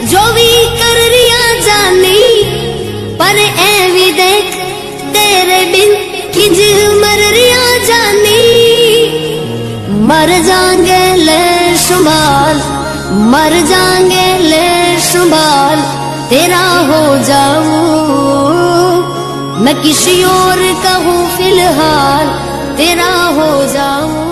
जो भी कर रिया जानी, पर ऐवी देख तेरे बिन किंज मर रिया जानी। मर जाएंगे ले संभाल, मर जाएंगे ले संभाल, तेरा हो जाऊं मैं किसी और का हूँ फिलहाल, तेरा हो जाऊं।